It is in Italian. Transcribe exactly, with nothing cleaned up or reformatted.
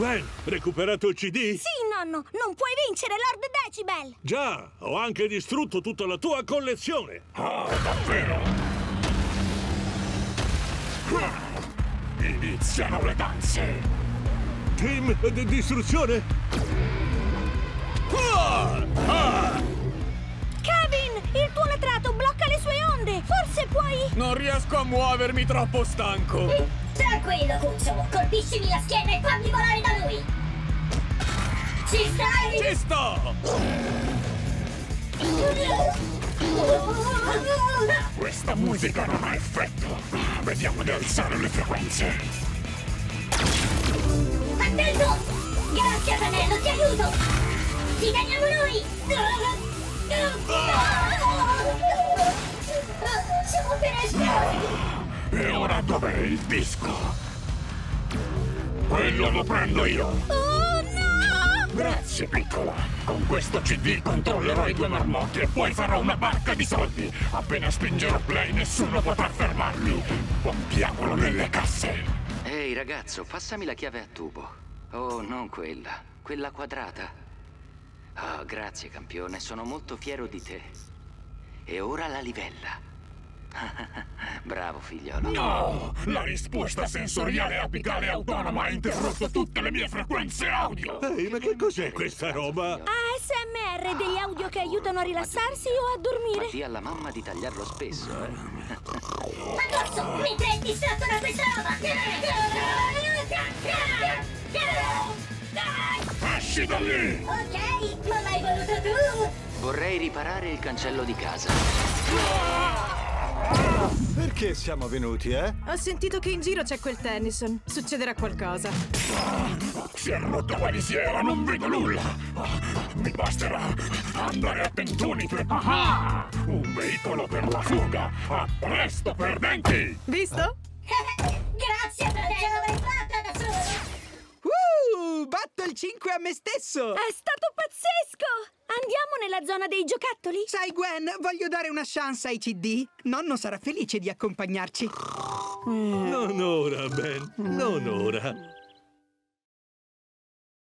Ben, recuperato il C D? Sì, nonno, non puoi vincere, Lord Decibel! Già, ho anche distrutto tutta la tua collezione! Oh, davvero? Iniziano le danze! Team di distruzione? Ah! Ah! Kevin, il tuo letrato blocca le sue onde! Forse puoi... Non riesco a muovermi, troppo stanco! Tranquillo, cucciolo! Colpiscimi la schiena e fammi volare da lui! Ci stai? Ci sto! Questa musica non ha effetto! Vediamo di alzare le frequenze! Attento! Grazie, fratello, ti aiuto! Ci teniamo noi! Siamo appena esplosi! E ora dov'è il disco? Quello lo prendo io! Oh, no! Grazie, piccola! Con questo C D controllerò i due marmotti e poi farò una barca di soldi! Appena spingerò play nessuno potrà fermarmi! Pompiamolo nelle casse! Ehi, ragazzo, passami la chiave a tubo. Oh, non quella. Quella quadrata. Oh, grazie, campione. Sono molto fiero di te. E ora la livella. Bravo, figliolo. No! La risposta sensoriale apicale autonoma ha interrotto tutte le mie frequenze audio! Ehi, ma che cos'è questa roba? A S M R, degli audio che aiutano a rilassarsi o a Ma dormire. di alla mamma di tagliarlo spesso, eh? Addosso, mentre è distratto da questa roba! Esci da lì! Ok, ma l'hai voluto tu! Vorrei riparare il cancello di casa. Perché siamo venuti, eh? Ho sentito che in giro c'è quel Tennyson. Succederà qualcosa. Si è rotto la visiera, non vedo nulla! Mi basterà andare a tentoni per... Ah! Un veicolo per la fuga! A presto, perdenti! Visto? Grazie, fratello, l'hai fatta da solo! Uh, batto il cinque a me stesso! È stato pazzesco! Andiamo nella zona dei giocattoli? Sai, Gwen, voglio dare una chance ai C D. Nonno sarà felice di accompagnarci. Non ora, Ben, non ora.